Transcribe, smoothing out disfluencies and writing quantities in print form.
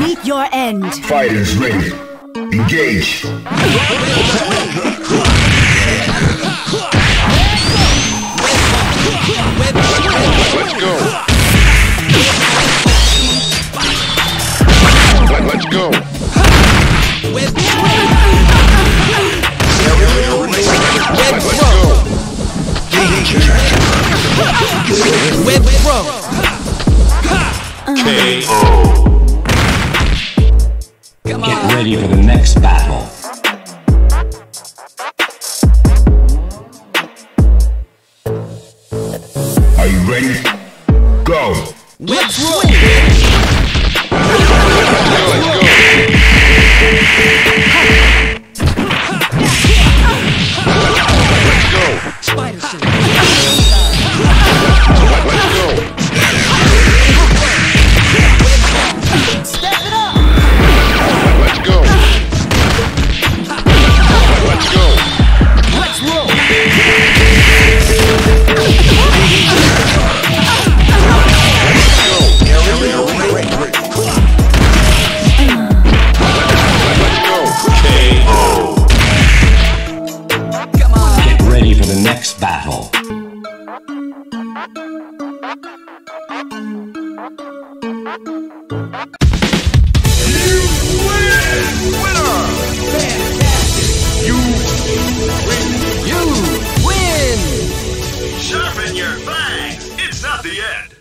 Meet your end. Fighters ready. Engage. Let's go. Let's go. Let's go. Whip throw. KO. Get ready for the next battle. Are you ready? Go. Whip throw. Spider suit. Let's go. Step it up. Let's go. Let's go. Let's roll. Get ready for the next battle. You win. Sharpen your fangs! It's not the end!